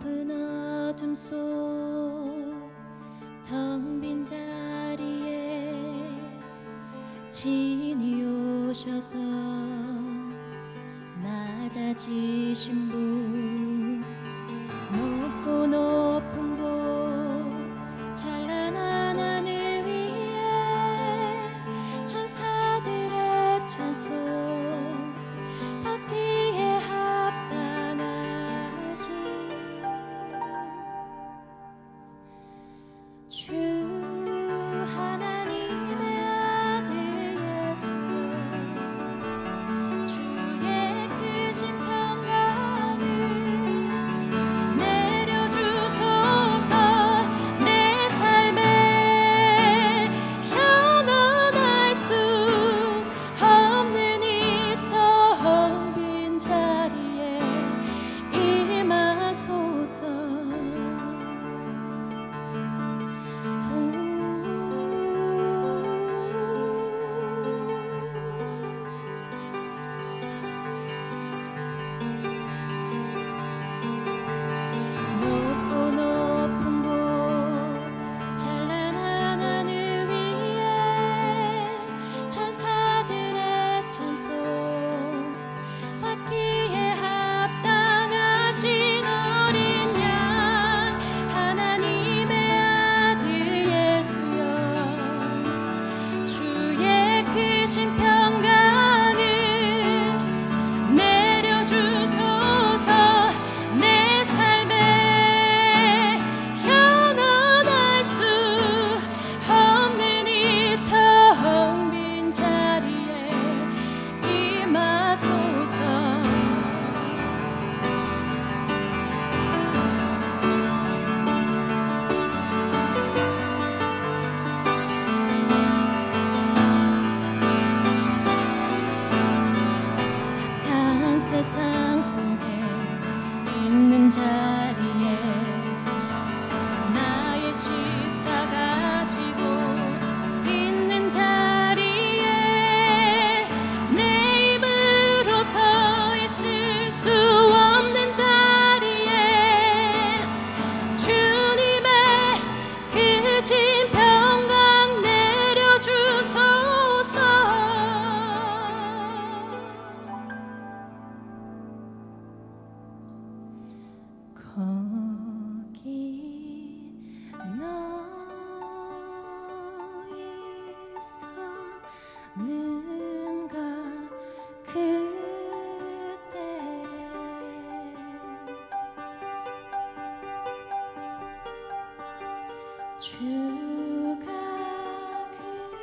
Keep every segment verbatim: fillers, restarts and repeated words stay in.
깊은 어둠 속 텅 빈 자리에 진이 오셔서 낮아지신 분, 높고 높은 곳 찬란한 하늘 위에 천사들의 찬송 받기에 합당하신 주 하나님의 아들 예수여, 주의 크신 평강을 내려주소서. 내 삶에 영원할 수 없는 이 텅 빈 자리에 임하소서. 높고 높은 곳 찬란한 하늘 위에 천사들의 찬송 받기에 합당하신 어린 양 하나님의 아들 예수여, 주의 크신 평강을 내려주소서. 내 삶에 영원할 수 없는 이 텅 빈 자리에 임하소서. 악한 세상 속에 있는 자리에 나의 십자가 지고 있는 자리에 내 힘으로 서 있을 수 없는 자리에 주님의 크신 평강 내려주소서. 거기 너 있었는가 그때 주가 그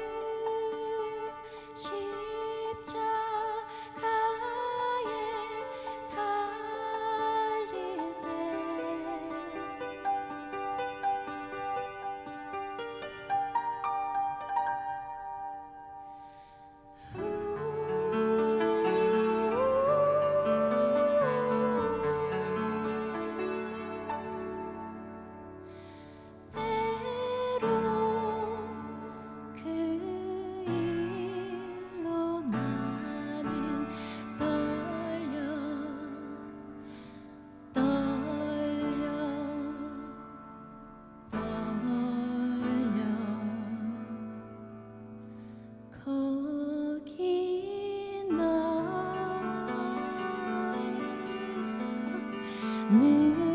십자가에 달릴 때 때로 그 일로 나는 떨려 떨려 떨려 거기 너 있었는가